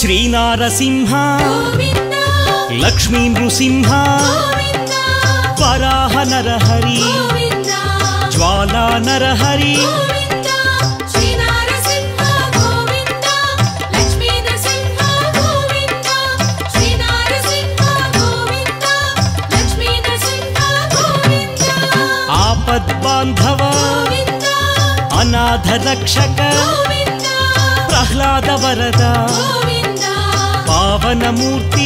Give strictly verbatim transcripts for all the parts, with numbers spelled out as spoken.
శ్రీనారసింహ లక్ష్మీ నృసింహ వరాహ నరహరి జ్వాలా నరహరి ఆపద్బాంధవ అనాథ రక్షక ప్రహ్లాద వరద పావనమూర్తి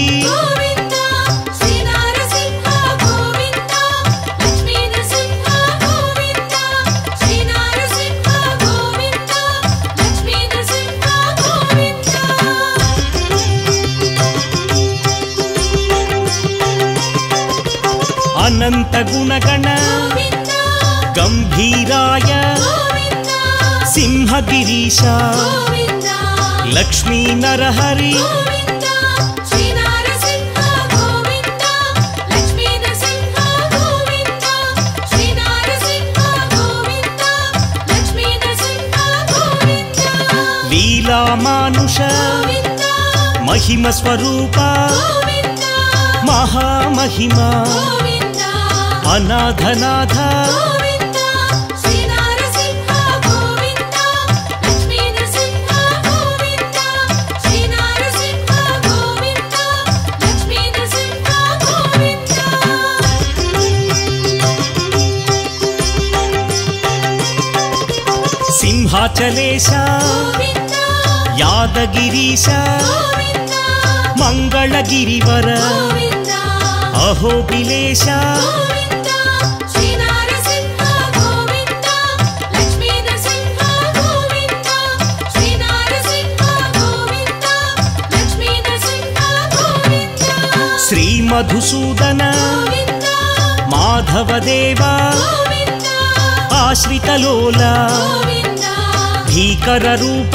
అనంత గుణగణ గంభీరాయ సింహగిరీశ లక్ష్మీ నరహరి లీలా మానుష మహిమ స్వరూప మహామహిమ అనాథనాథ సింహాచలేశ యాదగిరీశ మంగళగిరివర అహోబిలేశ శ్రీ మధుసూదన మాధవదేవ ఆశ్రితలోల భీకర రూప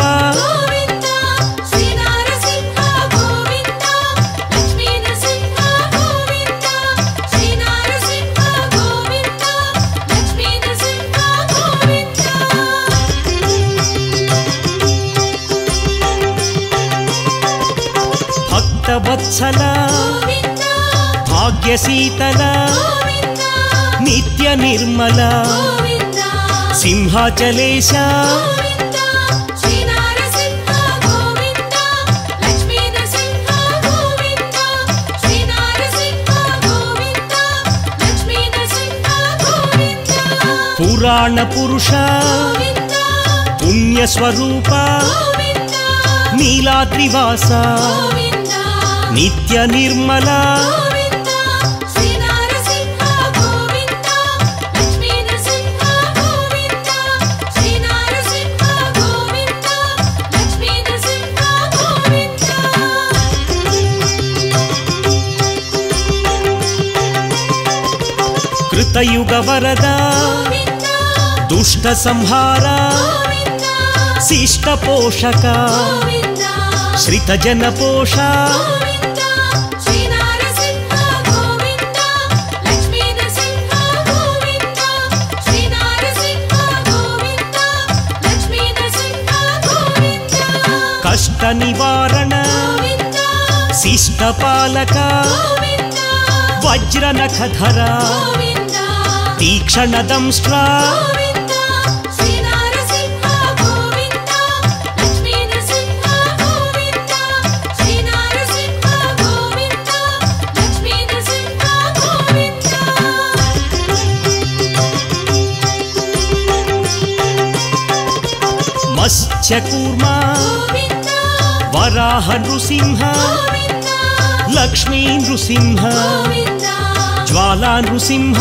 భక్తవత్సల భాగ్యశీతల నిత్య నిర్మల సింహాచలేశ పురాణ పురుష పుణ్యస్వరూప నీలాద్రివాస నిత్య నిర్మల కృతయుగ వరద దుష్ట సంహార శిష్ట పోషక శ్రిత జన పోష కష్ట నివారణ శిష్ట పాలక వజ్ర నఖధర తీక్షణ దంష్ట్ర మత్స్యకూర్మ వరాహ నృసింహ లక్ష్మీ నృసింహ జ్వాలా నృసింహ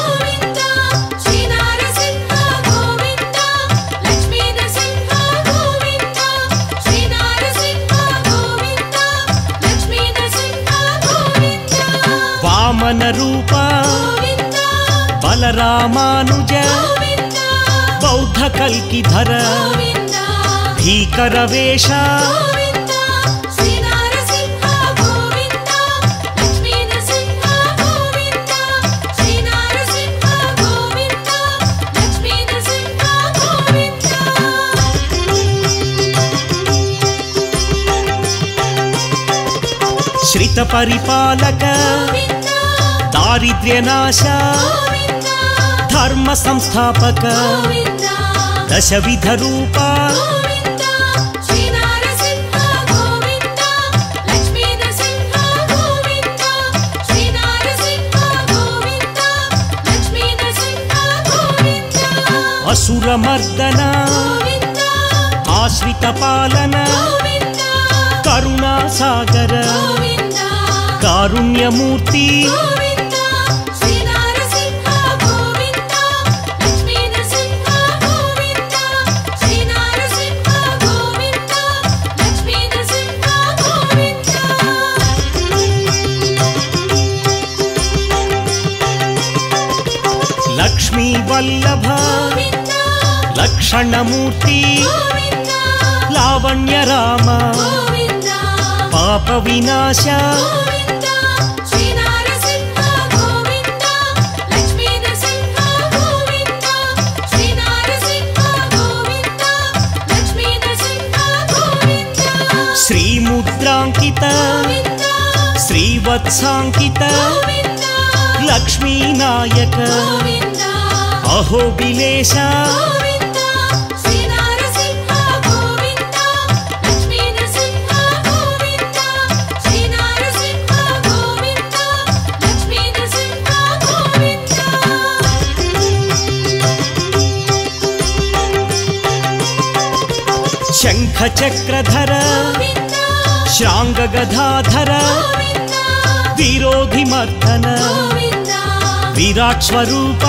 వామన రూప బలరామానుజ బౌద్ధ కల్కిధర భీకర వేష దుష్ట పరిపాలక దారిద్ర్యనాశ ధర్మ సంస్థాపక దశవిధ రూప అసురమర్దన ఆశ్రిత పాలన కరుణా సాగర కారుణ్యమూర్తి లక్ష్మీ వల్లభ లక్షణమూర్తి లావణ్య రామ పాప వినాశ శ్రీముద్రాంకిత శ్రీవత్సాంకిత లక్ష్మీనాయక అహోబిలేశ శంఖ చక్రధర శ్రాంగ గదాధర విరోధి మర్దన విరాట్ స్వరూప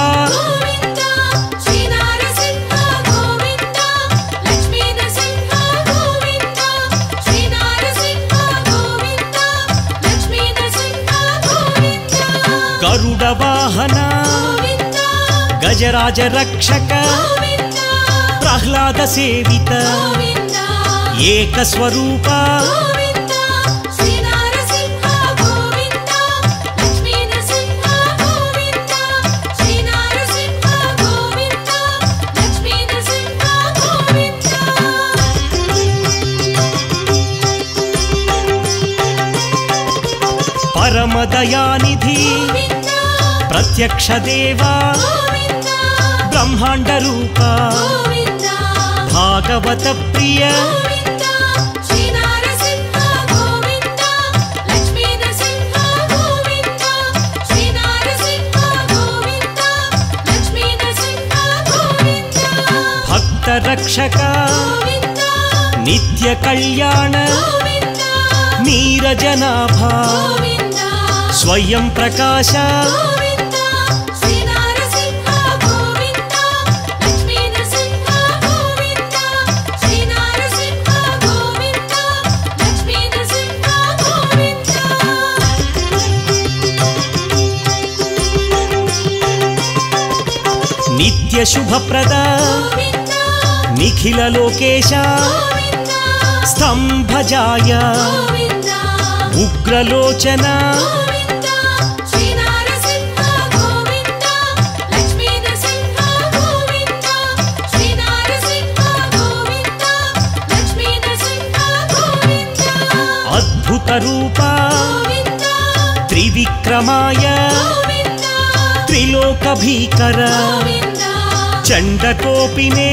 గరుడ వాహన గజరాజ రక్షక ప్రహ్లాద సేవిత ఏక స్వరూప పరమదయానిధి ప్రత్యక్ష దేవా బ్రహ్మాండ రూప భాగవత ప్రియ భక్త రక్షక నిత్య కళ్యాణ నీరజనాభ స్వయం ప్రకాశ నిత్య శుభప్రద నిఖిల లోకేశ స్తంభజాయ ఉగ్రలోచన అద్భుత రూప త్రివిక్రమాయ త్రిలోక భీకర చండకోపినే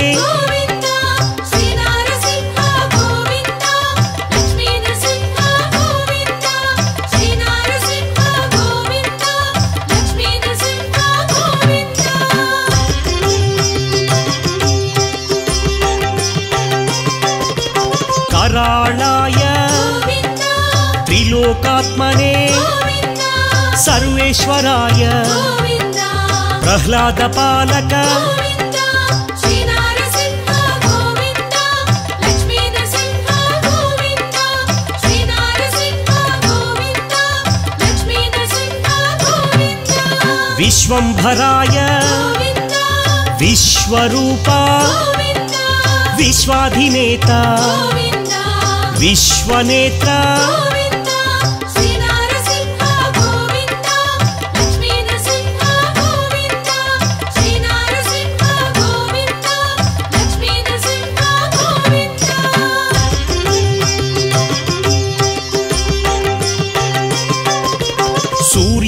कराळाय त्रिलोकात्मने सर्वेश्वराय प्रह्लाद पालक विश्वंभराय विश्वरूपा विश्वाधिनेता विश्वनेत्रा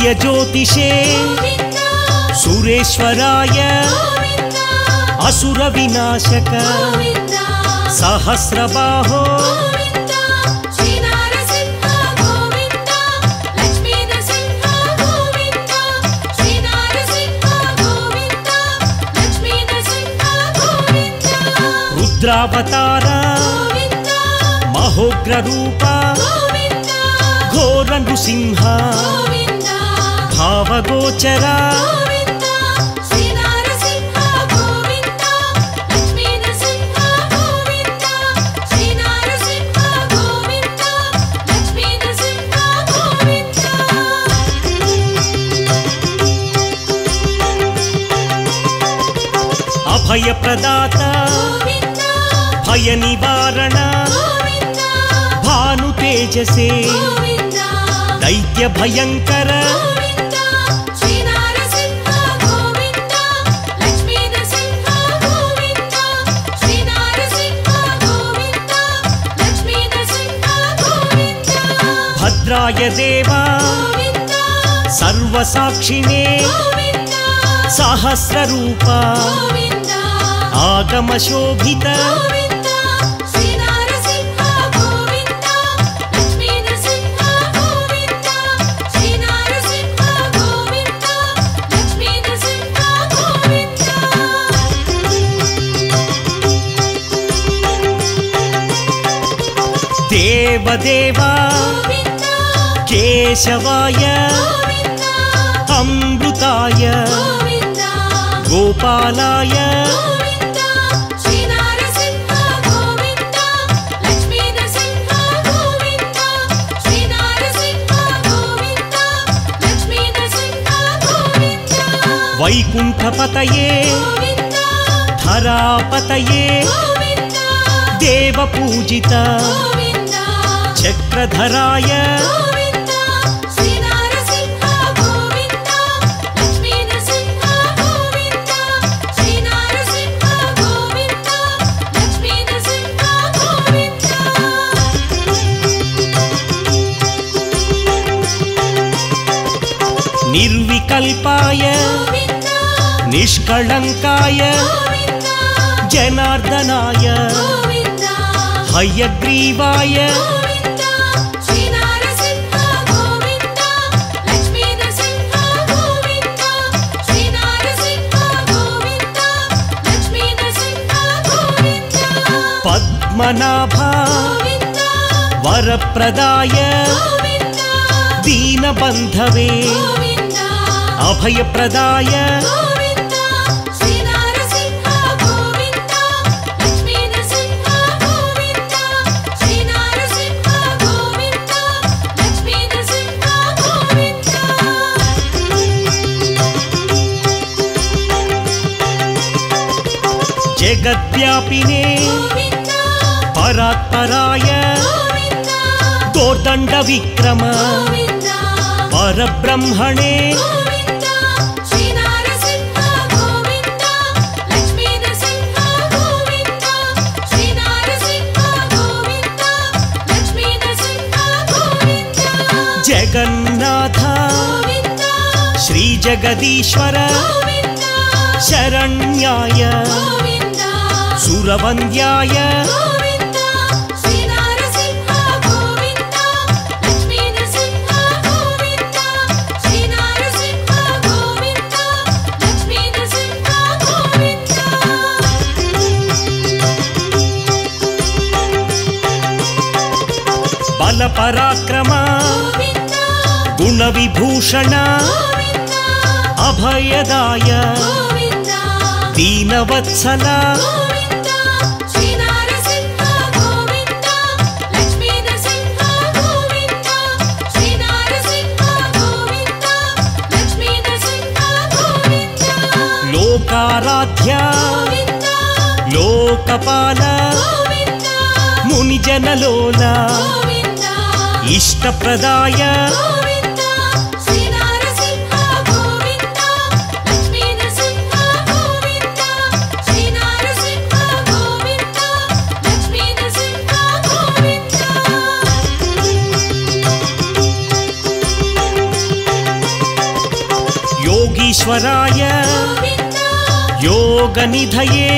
सूर्यज्योतिषे सुरेश्वराय असुरविनाशक सहस्रबाहो रुद्रावतार महोग्र रूप घोर नृसिंह भावगोचर अभय प्रदाता भय निवारण भानु तेजसे दैत्य भयंकर भद्राय देवा सर्वसाक्षिणे सहस्र रूपा आगम शोभित देवदेवा केशवाय अमृताय गोपालाय वैकुंठपतये धरापतये देवपूजित चक्रधराय निर्विकल्पाय निष्कलंकाय जनार्दनाय हयग्रीवाय पद्मनाभ वरप्रदाय दीनबंधवे अभयप्रदाय जगद्व्यापिने परात्पराय दोर्दंड विक्रम परब्रह्मणे जगन्नाथ श्री जगदीश्वर शरण्याय सुरवन्द्याय बल पराक्रम गुण विभूषण अभयदाय दीनवत्सल लोकाराध्य लोकपाल मुनिजनलोल इष्टप्रदाय योगेश्वराय योगनिधये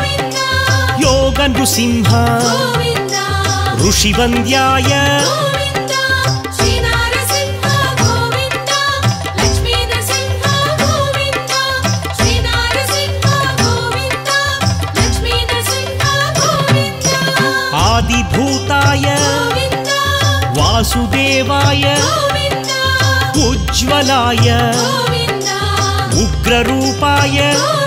योगनृसिंह ऋषिवन्द्याय आदिभूताय वासुदेवाय उज्ज्वलाय उग्ररूपाय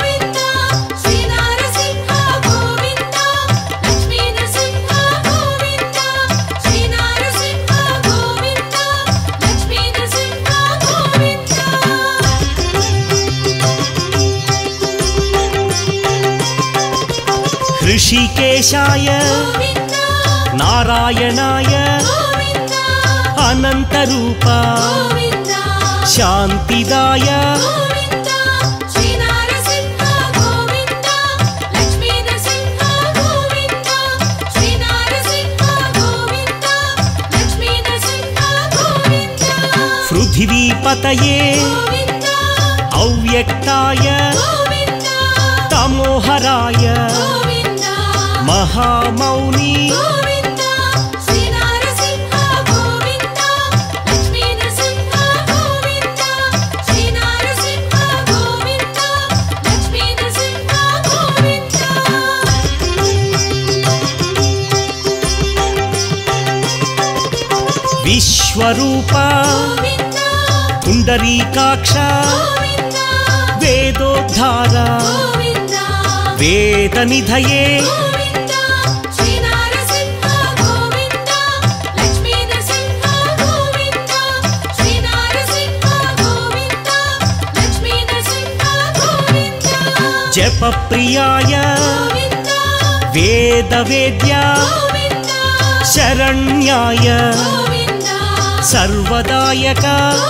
ऋषिकेशाय नारायणाय अनंतरूप शांतिदाय पृथिवीपतये अव्यक्ताय तमोहराय महामौनी विश्वरूप पुंडरीकाक्ष वेदोद्धार वेदनिधये जपप्रियाय वेदवेद्या शरण्याय सर्वदायक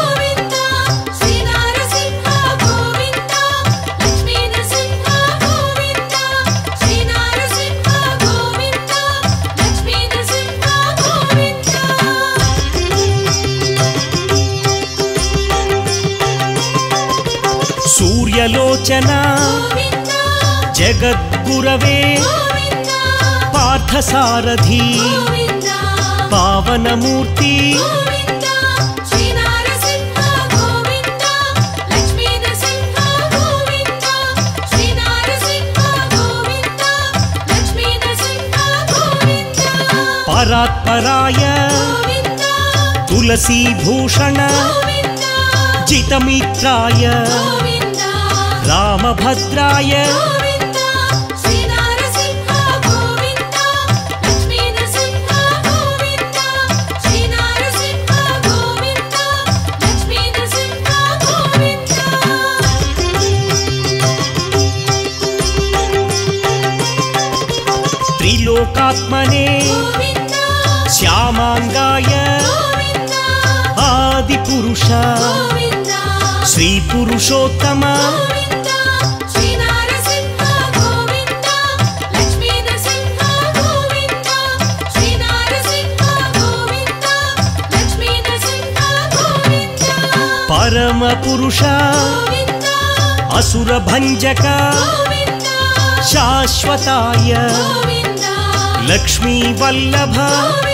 सूर्यलोचना जगद्गुरवे पार्थसारथी पावनमूर्ति परात्पराय तुलसी भूषण जितमित्राय रामभद्राय त्रिलोकात्मने श्यामांगाय आदिपुरुष श्री पुरुषोत्तम परम पुरुष असुर भंजक शाश्वताय लक्ष्मी वल्लभ